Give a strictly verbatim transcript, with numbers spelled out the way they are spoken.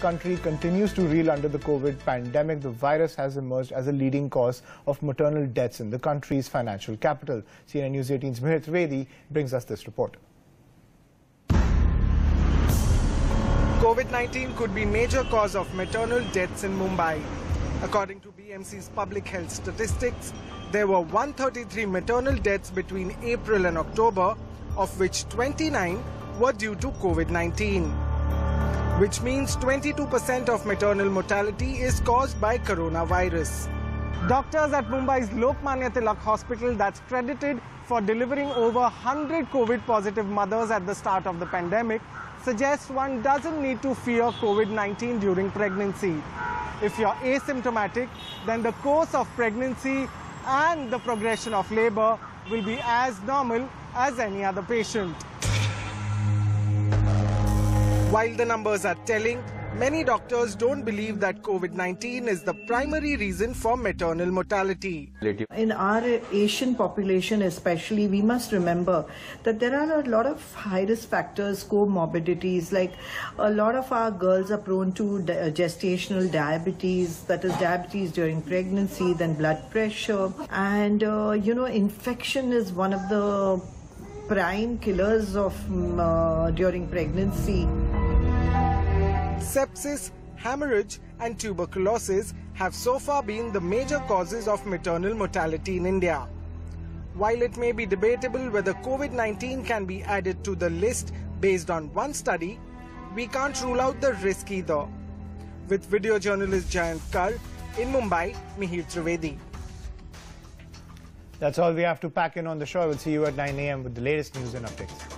country continues to reel under the COVID pandemic, the virus has emerged as a leading cause of maternal deaths in the country's financial capital. C N N News eighteen's Mihir Trivedi brings us this report. COVID nineteen could be major cause of maternal deaths in Mumbai. According to B M C's public health statistics, there were one hundred thirty-three maternal deaths between April and October, of which twenty-nine were due to COVID nineteen, which means twenty-two percent of maternal mortality is caused by coronavirus. Doctors at Mumbai's Lokmanya Tilak Hospital, that's credited for delivering over one hundred COVID-positive mothers at the start of the pandemic, suggests one doesn't need to fear COVID nineteen during pregnancy. If you're asymptomatic, then the course of pregnancy and the progression of labor will be as normal as any other patient. While the numbers are telling, many doctors don't believe that COVID nineteen is the primary reason for maternal mortality. In our Asian population especially, we must remember that there are a lot of high-risk factors, comorbidities, like a lot of our girls are prone to gestational diabetes, that is diabetes during pregnancy, then blood pressure. And, uh, you know, infection is one of the prime killers of um, uh, during pregnancy. Sepsis, hemorrhage and tuberculosis have so far been the major causes of maternal mortality in India. While it may be debatable whether COVID nineteen can be added to the list based on one study, we can't rule out the risk either. With video journalist Jayant Kar in Mumbai, Mihir Trivedi. That's all we have to pack in on the show. We'll see you at nine A M with the latest news and updates.